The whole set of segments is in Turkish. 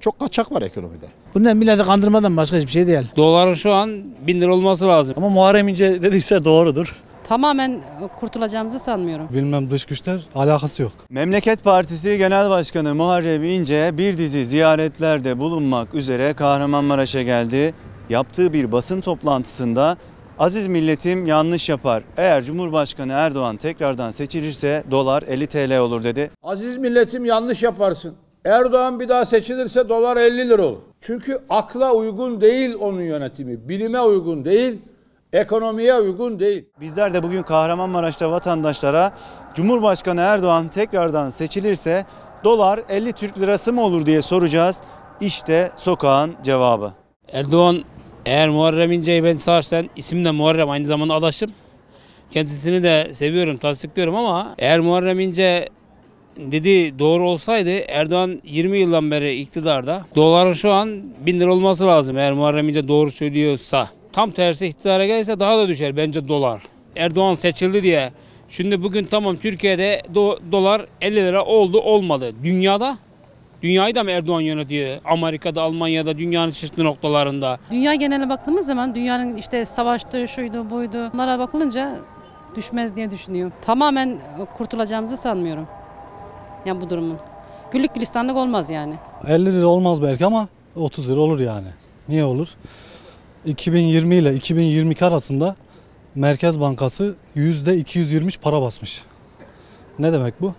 Çok kaçak var ekonomide. Bunlar milleti kandırmadan başka hiçbir şey değil. Doların şu an 1000 lira olması lazım. Ama Muharrem İnce dediyse doğrudur. Tamamen kurtulacağımızı sanmıyorum. Bilmem dış güçler alakası yok. Memleket Partisi Genel Başkanı Muharrem İnce bir dizi ziyaretlerde bulunmak üzere Kahramanmaraş'a geldi. Yaptığı bir basın toplantısında aziz milletim yanlış yapar. Eğer Cumhurbaşkanı Erdoğan tekrardan seçilirse dolar 50 TL olur dedi. Aziz milletim yanlış yaparsın. Erdoğan bir daha seçilirse dolar 50 lira olur. Çünkü akla uygun değil onun yönetimi. Bilime uygun değil, ekonomiye uygun değil. Bizler de bugün Kahramanmaraş'ta vatandaşlara Cumhurbaşkanı Erdoğan tekrardan seçilirse dolar 50 Türk lirası mı olur diye soracağız. İşte sokağın cevabı. Erdoğan eğer Muharrem İnce'yi ben çağırsan, isim de Muharrem, aynı zamanda adaşım. Kendisini de seviyorum, tasdikliyorum ama eğer Muharrem İnce dediği doğru olsaydı Erdoğan 20 yıldan beri iktidarda. Doların şu an 1000 lira olması lazım eğer Muharrem İnce doğru söylüyorsa. Tam tersi iktidara gelirse daha da düşer bence dolar. Erdoğan seçildi diye. Şimdi bugün tamam Türkiye'de dolar 50 lira oldu olmadı. Dünyayı da mı Erdoğan yönetiyor? Amerika'da, Almanya'da, dünyanın çeşitli noktalarında. Dünya geneline baktığımız zaman dünyanın işte savaştığı şuydu buydu. Bunlara bakılınca düşmez diye düşünüyorum. Tamamen kurtulacağımızı sanmıyorum. Yani bu durumun. Güllük gülistanlık olmaz yani. 50 lira olmaz belki ama 30 lira olur yani. Niye olur? 2020 ile 2022 arasında Merkez Bankası %223 para basmış. Ne demek bu?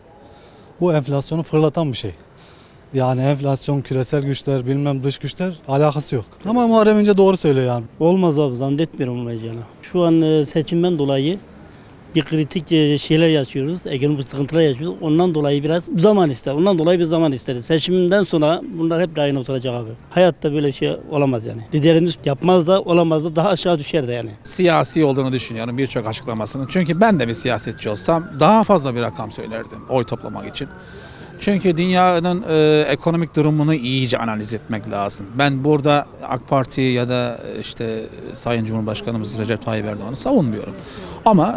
Bu enflasyonu fırlatan bir şey. Yani enflasyon, küresel güçler, bilmem dış güçler alakası yok. Ama Muharrem İnce doğru söylüyor yani. Olmaz abi, zannetmiyorum olacağını. Şu an seçimden dolayı bir kritik şeyler yaşıyoruz, ekonomik sıkıntılar yaşıyoruz. Ondan dolayı biraz zaman ister. Ondan dolayı bir zaman isteriz. Seçimden sonra bunlar hep rayına oturacak abi. Hayatta böyle bir şey olamaz yani. Liderimiz yapmaz da olamaz da daha aşağı düşer de yani. Siyasi olduğunu düşünüyorum birçok açıklamasının. Çünkü ben de bir siyasetçi olsam daha fazla bir rakam söylerdim oy toplamak için. Çünkü dünyanın ekonomik durumunu iyice analiz etmek lazım. Ben burada AK Parti'yi ya da işte Sayın Cumhurbaşkanımız Recep Tayyip Erdoğan'ı savunmuyorum. Ama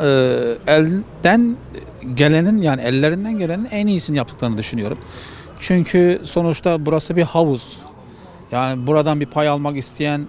elden gelenin, yani ellerinden gelenin en iyisini yaptıklarını düşünüyorum. Çünkü sonuçta burası bir havuz. Yani buradan bir pay almak isteyen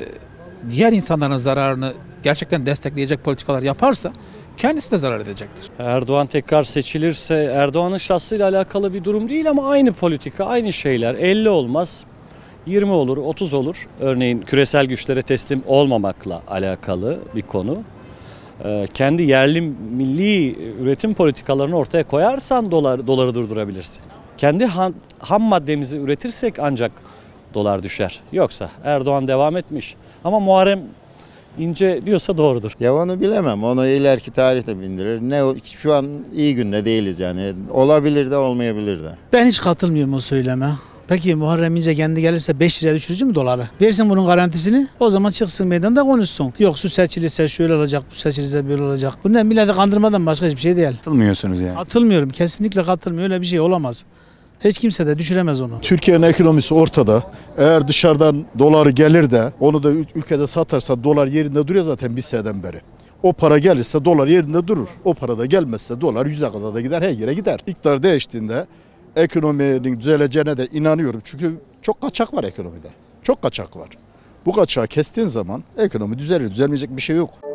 diğer insanların zararını gerçekten destekleyecek politikalar yaparsa kendisi de zarar edecektir. Erdoğan tekrar seçilirse Erdoğan'ın şahsıyla alakalı bir durum değil ama aynı politika, aynı şeyler. 50 olmaz, 20 olur, 30 olur. Örneğin küresel güçlere teslim olmamakla alakalı bir konu. Kendi yerli milli üretim politikalarını ortaya koyarsan doları durdurabilirsin. Kendi ham maddemizi üretirsek ancak dolar düşer. Yoksa Erdoğan devam etmiş. Ama Muharrem İnce diyorsa doğrudur. Ya onu bilemem. Onu ileriki tarihte bildirir. Şu an iyi günde değiliz yani. Olabilir de olmayabilir de. Ben hiç katılmıyorum o söyleme. Peki Muharrem İnce kendi gelirse 5 liraya düşürücü mü doları? Versin bunun garantisini, o zaman çıksın meydanda konuşsun. Yok şu seçilirse şöyle olacak, bu seçilirse böyle olacak. Bunlar milleti kandırmadan başka hiçbir şey değil. Katılmıyorsunuz yani. Katılmıyorum, kesinlikle katılmıyorum. Öyle bir şey olamaz. Hiç kimse de düşüremez onu. Türkiye'nin ekonomisi ortada. Eğer dışarıdan dolar gelir de onu da ülkede satarsa dolar yerinde duruyor zaten bir seneden beri. O para gelirse dolar yerinde durur. O para da gelmezse dolar 100'e kadar da gider, her yere gider. İktidar değiştiğinde ekonominin düzeleceğine de inanıyorum. Çünkü çok kaçak var ekonomide. Çok kaçak var. Bu kaçağı kestiğin zaman ekonomi düzelir. Düzelmeyecek bir şey yok.